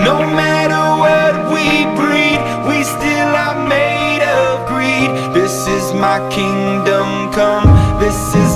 No matter what we breed, we still are made of greed. This is my kingdom come, this is